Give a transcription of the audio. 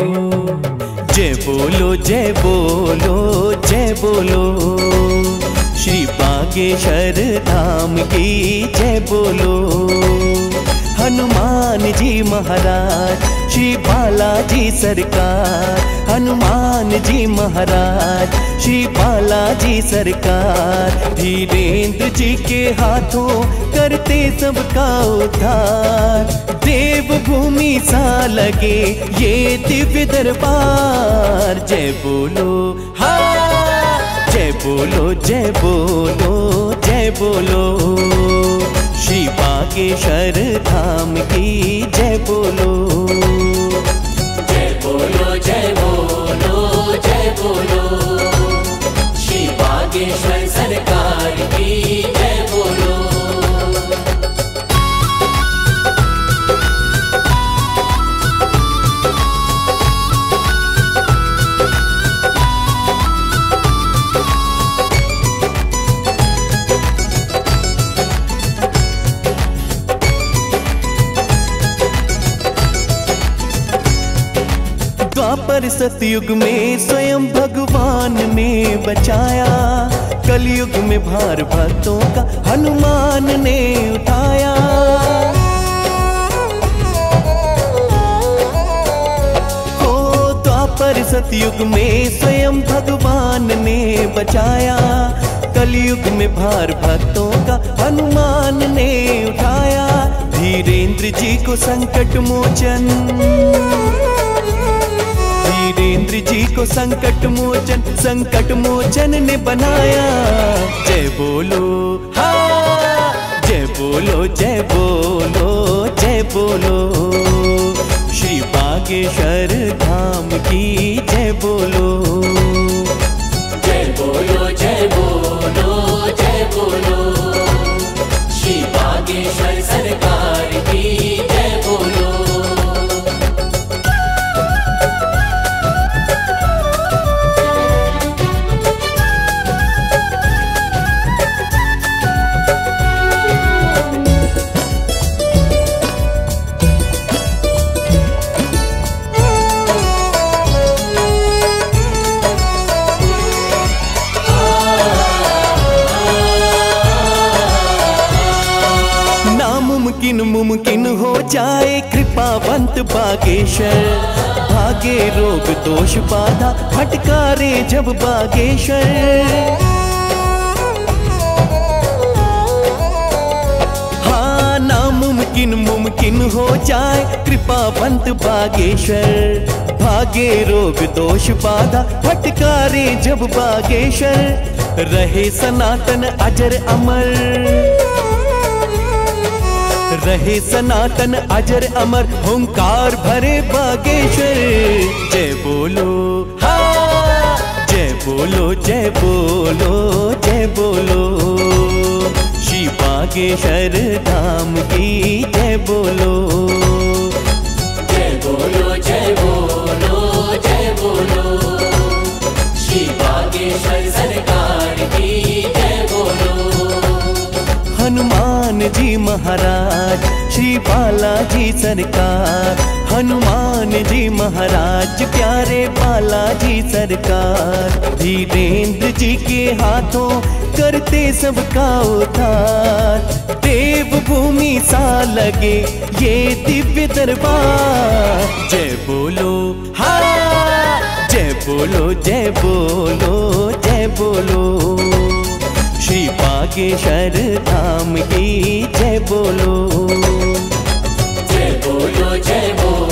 जय बोलो जय बोलो जय बोलो, श्री बागेश्वर धाम की जय बोलो। हनुमान जी महाराज, श्री बालाजी सरकार, हनुमान जी महाराज, श्री बालाजी सरकार। धीरेन्द्र जी के हाथों करते सबका उद्धार, देवभूमि सा लगे ये दिव्य दरबार। जय बोलो हाँ, जय बोलो जय बोलो जय बोलो, श्री बागेश्वर धाम की जय बोलो। जय बोलो जय बोलो जय बोलो, श्री बागेश्वर सरकार की जय बोलो। द्वापर सतयुग में स्वयं भगवान ने बचाया, कलयुग में भार भक्तों का हनुमान ने उठाया। ओ द्वापर सतयुग में स्वयं भगवान ने बचाया, कलयुग में भार भक्तों का हनुमान ने उठाया। धीरेन्द्र जी को संकट मोचन, धीरेन्द्र जी को संकट मोचन ने बनाया। जय बोलो हाँ, जय बोलो जय बोलो जय बोलो, श्री बागेश्वर धाम की जय बोलो। जय बोलो जय बोलो जय बोलो, श्री बागेश्वर सरकार की जय बोलो। मुमकिन हो जाए कृपावंत बागेश्वर, भागे रोग दोष बाधा फटकारे जब बागेश्वर। हाँ मुमकिन हो जाए कृपावंत बागेश्वर, भागे रोग दोष बाधा फटकारे जब बागेश्वर। रहे सनातन अजर अमर, रहे सनातन अजर अमर, ओंकार भरे बागेश्वर। जय बोलो हाँ, जय बोलो जय बोलो जय बोलो, श्री बागेश्वर धाम की जय बोलो। जय बोलो जय बोलो जय बोलो, श्री बागेश्वर सरकार की जय बोलो। हनुमान जी महाराज, श्री बालाजी सरकार, हनुमान जी महाराज प्यारे बालाजी सरकार। धीरेन्द्र जी के हाथों करते सबका उद्धार, देवभूमि सा लगे ये दिव्य दरबार। जय बोलो हाँ, जय बोलो जय बोलो जय बोलो, श्री बागेश्वर धाम की जय बोलो। जय बोलो जय बोलो